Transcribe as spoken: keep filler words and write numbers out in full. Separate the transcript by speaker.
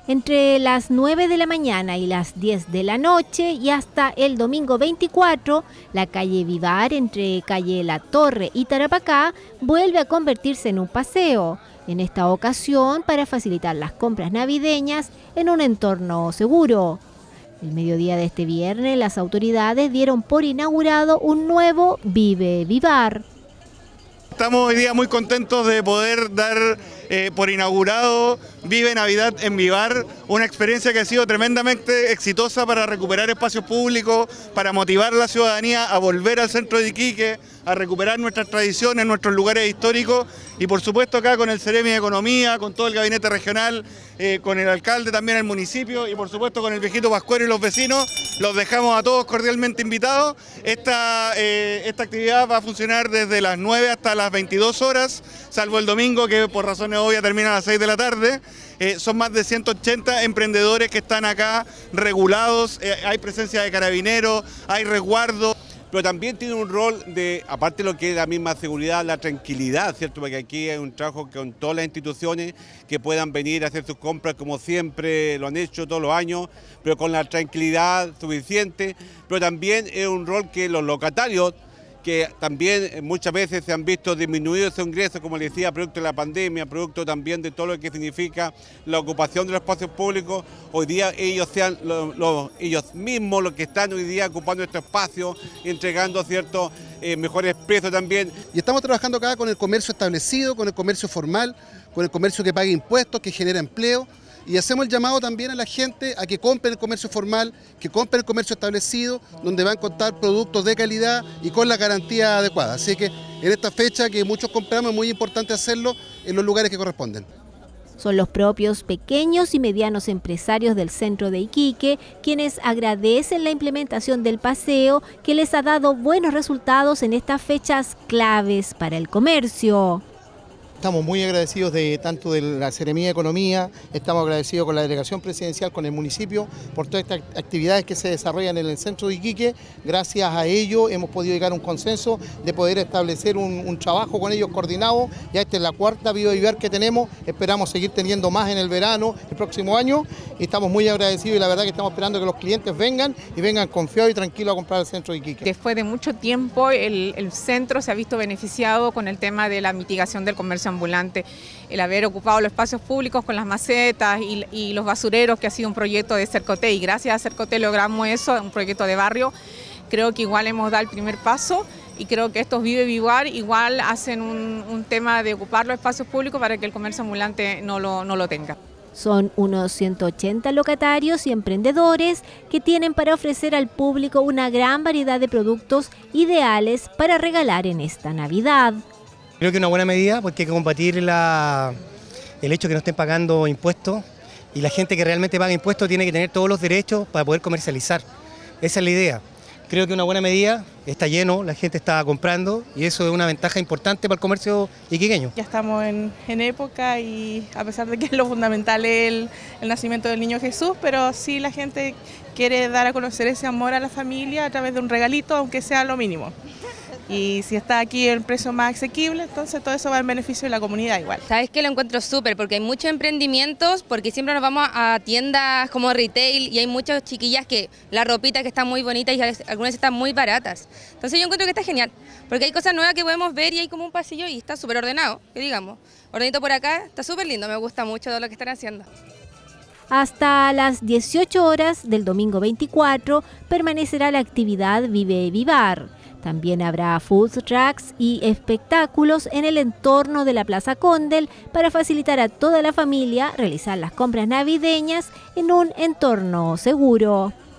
Speaker 1: Entre las nueve de la mañana y las diez de la noche y hasta el domingo veinticuatro, la calle Vivar entre calle La Torre y Tarapacá vuelve a convertirse en un paseo, en esta ocasión para facilitar las compras navideñas en un entorno seguro. El mediodía de este viernes, las autoridades dieron por inaugurado un nuevo Vive Vivar.
Speaker 2: Estamos hoy día muy contentos de poder dar eh, por inaugurado Vive Navidad en Vivar, una experiencia que ha sido tremendamente exitosa para recuperar espacios públicos, para motivar a la ciudadanía a volver al centro de Iquique, a recuperar nuestras tradiciones, nuestros lugares históricos y por supuesto acá con el Ceremi de Economía, con todo el gabinete regional, eh, con el alcalde también del municipio y por supuesto con el viejito Pascuero y los vecinos, los dejamos a todos cordialmente invitados. Esta, eh, esta actividad va a funcionar desde las nueve hasta las veintidós horas, salvo el domingo que por razones obvias termina a las seis de la tarde. Eh, son más de ciento ochenta emprendedores que están acá regulados, eh, hay presencia de carabineros, hay resguardo.
Speaker 3: Pero también tiene un rol de, aparte de lo que es la misma seguridad, la tranquilidad, ¿cierto? Porque aquí hay un trabajo con todas las instituciones que puedan venir a hacer sus compras como siempre lo han hecho todos los años, pero con la tranquilidad suficiente. Pero también es un rol que los locatarios, que también muchas veces se han visto disminuidos sus ingresos, como les decía, producto de la pandemia, producto también de todo lo que significa la ocupación de los espacios públicos. Hoy día ellos sean los, los, ellos mismos los que están hoy día ocupando estos espacios, entregando ciertos eh, mejores precios también.
Speaker 4: Y estamos trabajando acá con el comercio establecido, con el comercio formal, con el comercio que paga impuestos, que genera empleo. Y hacemos el llamado también a la gente a que compre el comercio formal, que compre el comercio establecido, donde va a encontrar productos de calidad y con la garantía adecuada. Así que en esta fecha que muchos compramos es muy importante hacerlo en los lugares que corresponden.
Speaker 1: Son los propios pequeños y medianos empresarios del centro de Iquique quienes agradecen la implementación del paseo que les ha dado buenos resultados en estas fechas claves para el comercio.
Speaker 5: Estamos muy agradecidos de tanto de la Ceremi de Economía, estamos agradecidos con la delegación presidencial, con el municipio, por todas estas actividades que se desarrollan en el centro de Iquique. Gracias a ello hemos podido llegar a un consenso de poder establecer un, un trabajo con ellos coordinado. Ya esta es la cuarta Vive Vivar que tenemos, esperamos seguir teniendo más en el verano, el próximo año. Y estamos muy agradecidos y la verdad que estamos esperando que los clientes vengan y vengan confiados y tranquilos a comprar al centro de Iquique.
Speaker 6: Después de mucho tiempo el, el centro se ha visto beneficiado con el tema de la mitigación del comercio ambulante, el haber ocupado los espacios públicos con las macetas y, y los basureros, que ha sido un proyecto de Cercoté, y gracias a Cercoté logramos eso, un proyecto de barrio. Creo que igual hemos dado el primer paso y creo que estos Vive Vivar igual hacen un, un tema de ocupar los espacios públicos para que el comercio ambulante no lo, no lo tenga.
Speaker 1: Son unos ciento ochenta locatarios y emprendedores que tienen para ofrecer al público una gran variedad de productos ideales para regalar en esta Navidad.
Speaker 7: Creo que es una buena medida porque hay que combatir la, el hecho de que no estén pagando impuestos y la gente que realmente paga impuestos tiene que tener todos los derechos para poder comercializar. Esa es la idea. Creo que es una buena medida, está lleno, la gente está comprando y eso es una ventaja importante para el comercio iquiqueño.
Speaker 8: Ya estamos en, en época y a pesar de que lo fundamental es el, el nacimiento del niño Jesús, pero sí la gente quiere dar a conocer ese amor a la familia a través de un regalito, aunque sea lo mínimo. Y si está aquí el precio más asequible, entonces todo eso va en beneficio de la comunidad igual.
Speaker 9: Sabes que lo encuentro súper porque hay muchos emprendimientos, porque siempre nos vamos a tiendas como retail y hay muchas chiquillas que la ropita que está muy bonita y algunas están muy baratas. Entonces yo encuentro que está genial, porque hay cosas nuevas que podemos ver y hay como un pasillo y está súper ordenado, que digamos. Ordenito por acá, está súper lindo, me gusta mucho todo lo que están haciendo.
Speaker 1: Hasta las dieciocho horas del domingo veinticuatro permanecerá la actividad Vive Vivar. También habrá food trucks y espectáculos en el entorno de la Plaza Condel para facilitar a toda la familia realizar las compras navideñas en un entorno seguro.